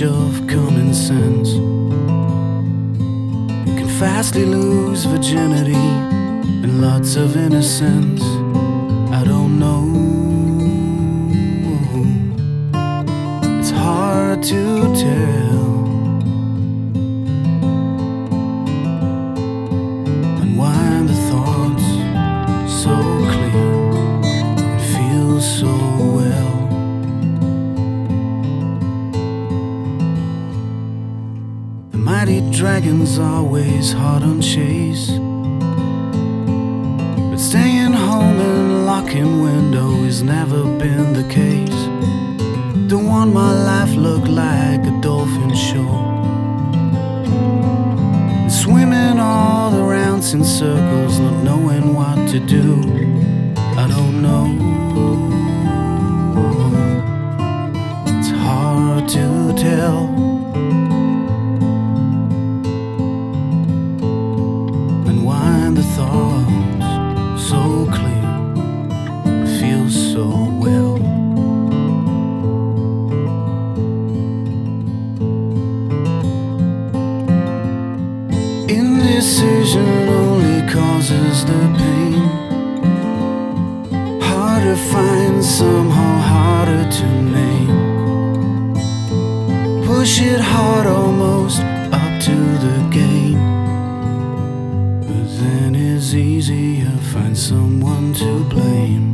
of common sense. You can fastly lose virginity and lots of innocence. I don't know, it's hard to tell. Unwind the thoughts so clear, it feels so well. The mighty dragon's always hot on chase, but staying home and locking window has never been the case. Don't want my life look like a dolphin show, and swimming all around in circles, not knowing what to do. I don't know, it's hard to tell. Unwind the thoughts so clear, it feels so well. Indecision only causes the pain. Hard to find, somehow harder to name. Push it hard, almost up to the game, but then it's easier, find someone to blame.